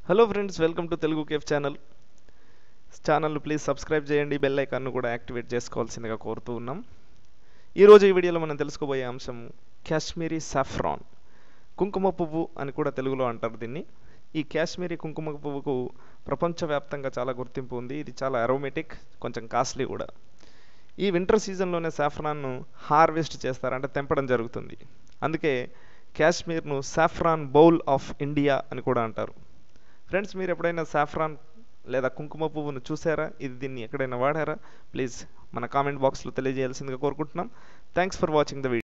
Hello friends, welcome to Telugu cafe channel please subscribe చేయండి, bell ఐకాన్ను కూడా యాక్టివేట్ చేసుకోవాల్సిందిగా కోరుతూ ఉన్నాం. ఈరోజు ఈ వీడియోలో మనం తెలుసుకోబోయే అంశం కాశ్మీరీ సాఫ్రాన్, కుంకుమ పువ్వు అని కూడా తెలుగులో అంటారు దీన్ని. ఈ కాశ్మీరీ కుంకుమ పువ్వుకు ప్రపంచవ్యాప్తంగా చాలా గుర్తింపు ఉంది. ఇది చాలా అరోమేటిక్, కొంచెం కాస్ట్లీ కూడా. ఈ వింటర్ సీజన్లోనే సాఫ్రాన్ను హార్వెస్ట్ చేస్తారు, అంటే తెంపడం జరుగుతుంది. అందుకే కాశ్మీర్ను సాఫ్రాన్ బౌల్ ఆఫ్ ఇండియా అని కూడా అంటారు. ఫ్రెండ్స్, మీరు ఎప్పుడైనా సాఫ్రాన్ లేదా కుంకుమ పువ్వును చూసారా? దీన్ని ఎక్కడైనా వాడారా? ప్లీజ్ మన కామెంట్ బాక్స్లో తెలియజేయాల్సిందిగా కోరుకుంటున్నాం. Thanks for watching the video.